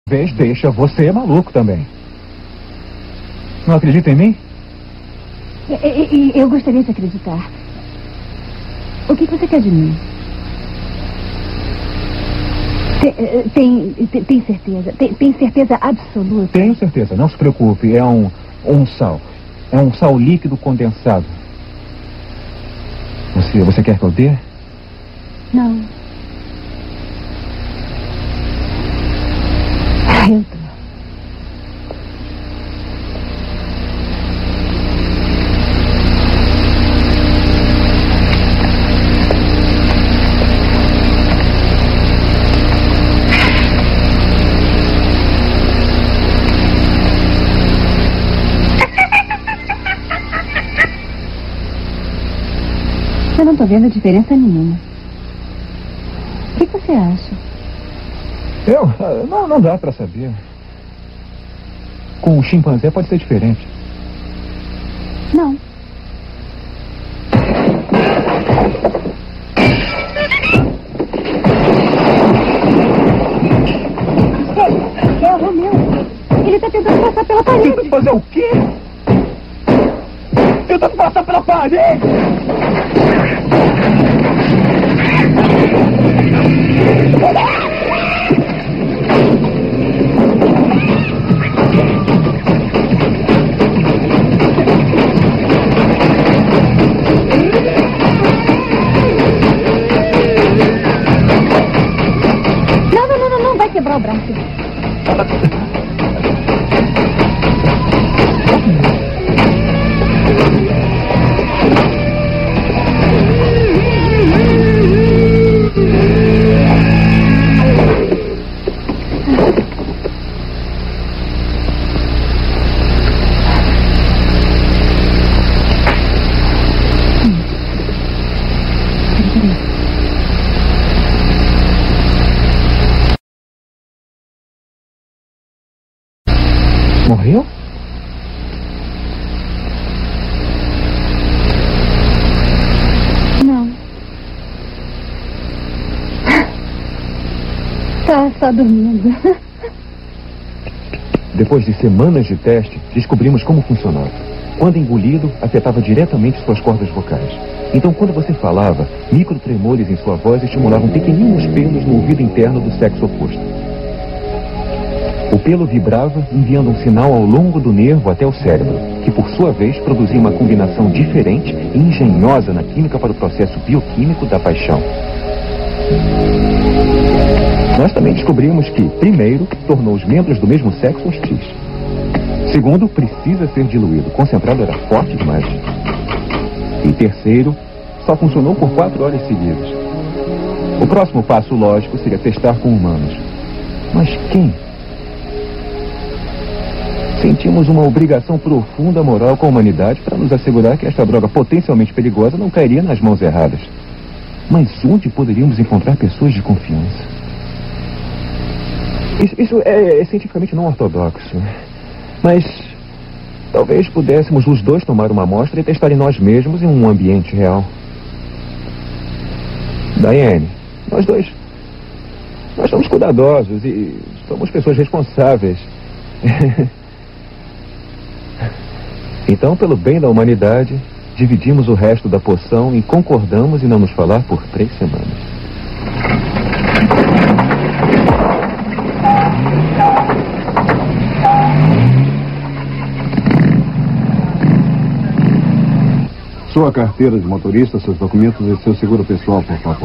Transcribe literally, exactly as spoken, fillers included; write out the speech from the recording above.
vez deixa você maluco também. Não acredita em mim? Eu, eu, eu gostaria de acreditar. O que você quer de mim? Tem, tem, tem certeza? Tem, tem certeza absoluta? Tenho certeza, não se preocupe. É um, um sal. É um sal líquido condensado. Você, você quer que eu dê? Não. Eu tô. Eu não tô vendo diferença nenhuma. O que você acha? Eu? Não, não dá pra saber. Com o chimpanzé pode ser diferente. Não. É, é o Romeu. Ele tá tentando passar pela parede. Tentando fazer o quê? Tentando passar pela parede! Não, não, não, não, não vai quebrar o braço. Morreu? Não. Tá só dormindo. Depois de semanas de teste, descobrimos como funcionava. Quando engolido, afetava diretamente suas cordas vocais. Então, quando você falava, microtremores em sua voz estimulavam pequeninos pelos no ouvido interno do sexo oposto. O pelo vibrava, enviando um sinal ao longo do nervo até o cérebro, que por sua vez produzia uma combinação diferente e engenhosa na química para o processo bioquímico da paixão. Nós também descobrimos que, primeiro, tornou os membros do mesmo sexo hostis. Segundo, precisa ser diluído. O concentrado era forte demais. E terceiro, só funcionou por quatro horas seguidas. O próximo passo lógico seria testar com humanos. Mas quem? Sentimos uma obrigação profunda moral com a humanidade para nos assegurar que esta droga potencialmente perigosa não cairia nas mãos erradas. Mas onde poderíamos encontrar pessoas de confiança? Isso, isso é, é cientificamente não ortodoxo. Mas talvez pudéssemos os dois tomar uma amostra e testar em nós mesmos em um ambiente real. Diane, nós dois, nós somos cuidadosos e somos pessoas responsáveis. Então, pelo bem da humanidade, dividimos o resto da poção e concordamos em não nos falar por três semanas. Sua carteira de motorista, seus documentos e seu seguro pessoal, por favor.